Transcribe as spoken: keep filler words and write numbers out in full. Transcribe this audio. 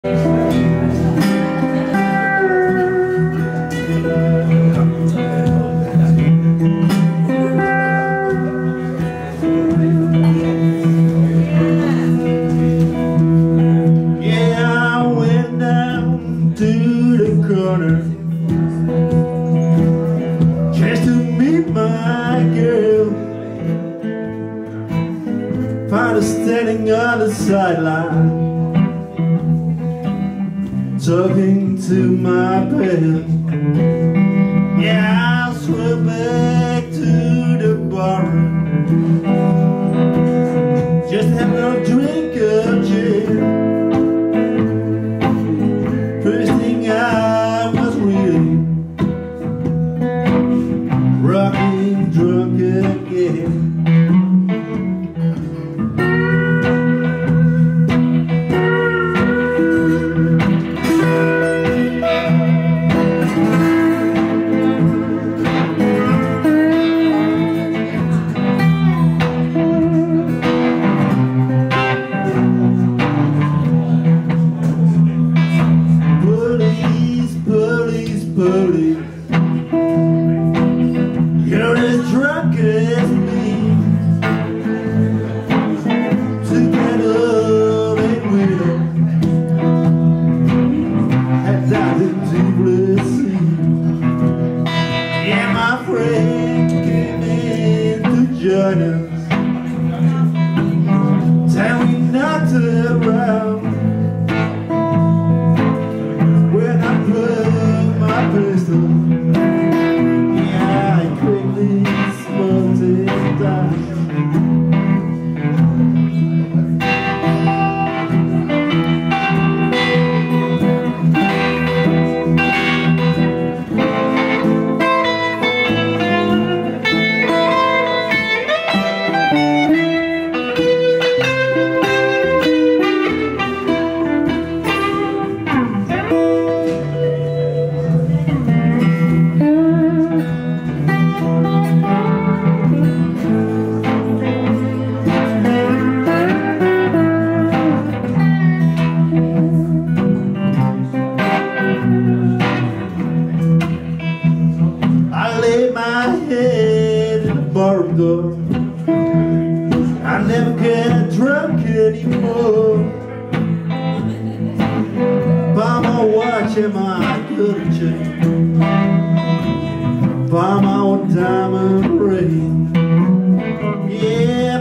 Just to meet my girl, found her standing on the sideline, talking to my bed. Yeah, I swim back to the bar, just have a drink of gin. First thing I was really rocking drunk again. Police, police, police, you're as drunk as me. Together and we'll head down to Tbilisi. Yeah, my friend came in to join us. Tell me not to around. When I put my pistol, yeah, I quickly smoked it down. My head in the bar door, I never get drunk anymore. Buy my watch and my good chain, buy my diamond ring. Yeah,